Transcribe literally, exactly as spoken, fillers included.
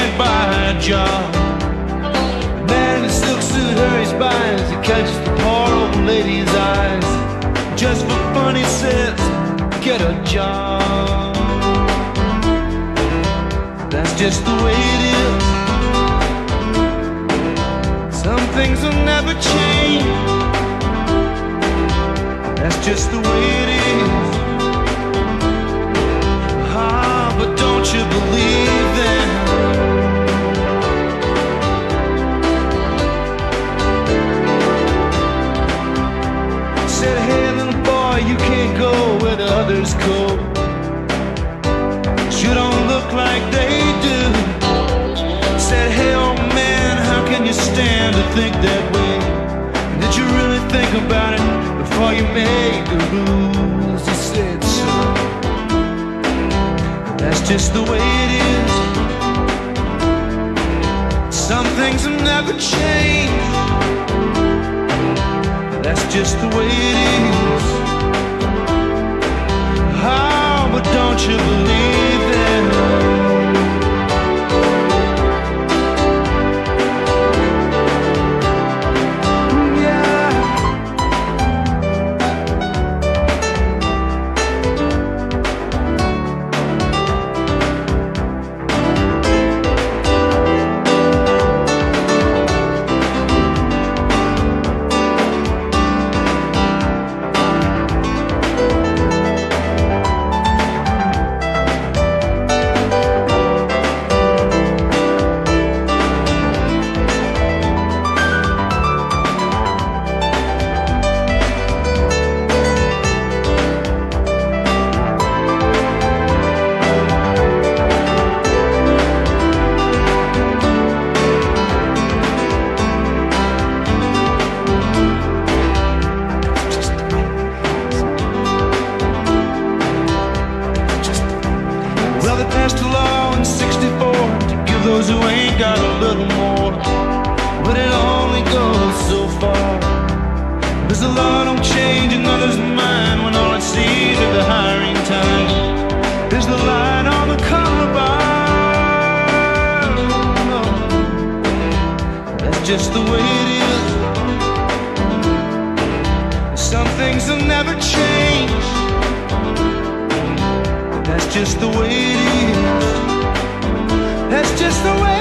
can't buy a job. The man in the silk suit hurries by as he catches the poor old lady's eyes. Just for fun, he says, get a job. That's just the way it is. Some things will never change. That's just the way it is. Ah, but don't you believe them? Said, hey little boy, you can't go where the others go. You don't look like they do. Said, hey old man, how can you stand to think that way? Did you really think about it before you made the rules? He said, so that's just the way it is. Some things will never change. That's just the way it is. Oh, but don't you believe them? Passed a law in sixty-four to give those who ain't got a little more, but it only goes so far. Cause the law don't change another's mind when all it sees at the hiring time is the light on the color bar. Oh, that's just the way it is. Some things will never change. That's just the way it is. That's just the way